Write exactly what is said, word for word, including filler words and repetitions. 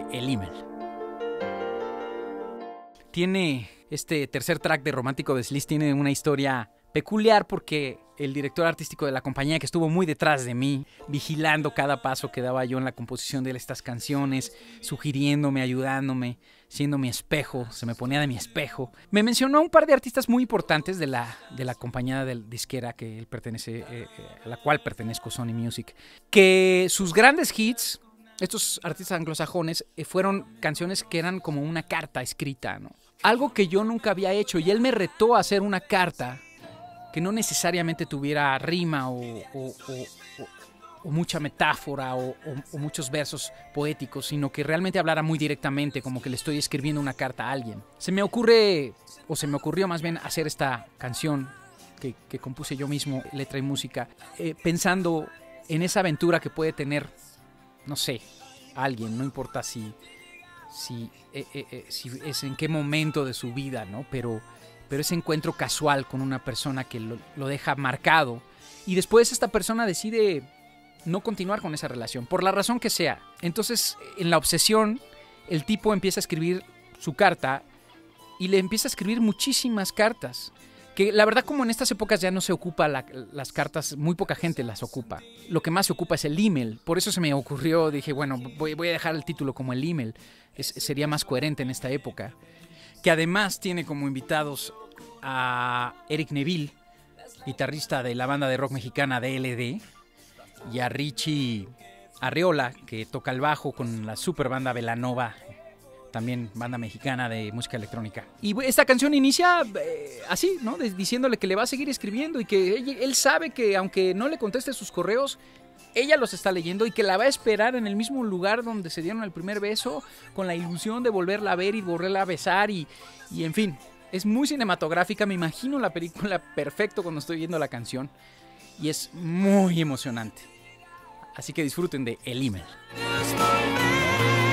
El Email. Tiene este tercer track de Romántico Desliz, tiene una historia peculiar porque el director artístico de la compañía, que estuvo muy detrás de mí, vigilando cada paso que daba yo en la composición de estas canciones, sugiriéndome, ayudándome, siendo mi espejo, se me ponía de mi espejo, me mencionó a un par de artistas muy importantes de la, de la compañía de disquera que él pertenece, eh, a la cual pertenezco, Sony Music, que sus grandes hits, estos artistas anglosajones, eh, fueron canciones que eran como una carta escrita, ¿no? Algo que yo nunca había hecho, y él me retó a hacer una carta que no necesariamente tuviera rima o, o, o, o, o mucha metáfora o, o, o muchos versos poéticos, sino que realmente hablara muy directamente, como que le estoy escribiendo una carta a alguien. Se me ocurre, o se me ocurrió más bien, hacer esta canción que, que compuse yo mismo, letra y música, eh, pensando en esa aventura que puede tener, no sé, alguien, no importa si, si, eh, eh, eh, si es en qué momento de su vida, ¿no? Pero... pero ese encuentro casual con una persona que lo, lo deja marcado y después esta persona decide no continuar con esa relación, por la razón que sea. Entonces, en la obsesión, el tipo empieza a escribir su carta y le empieza a escribir muchísimas cartas, que la verdad, como en estas épocas ya no se ocupa la, las cartas, muy poca gente las ocupa. Lo que más se ocupa es el email. Por eso se me ocurrió, dije, bueno, voy, voy a dejar el título como el email. Es, sería más coherente en esta época. Que además tiene como invitados a Eric Neville, guitarrista de la banda de rock mexicana D L D, y a Richie Arreola, que toca el bajo con la super banda Velanova, también banda mexicana de música electrónica. Y esta canción inicia eh, así, ¿no? Diciéndole que le va a seguir escribiendo y que él, él sabe que aunque no le conteste sus correos, ella los está leyendo y que la va a esperar en el mismo lugar donde se dieron el primer beso, con la ilusión de volverla a ver y volverla a besar y, y en fin, es muy cinematográfica. Me imagino la película perfecto cuando estoy viendo la canción y es muy emocionante. Así que disfruten de El Email.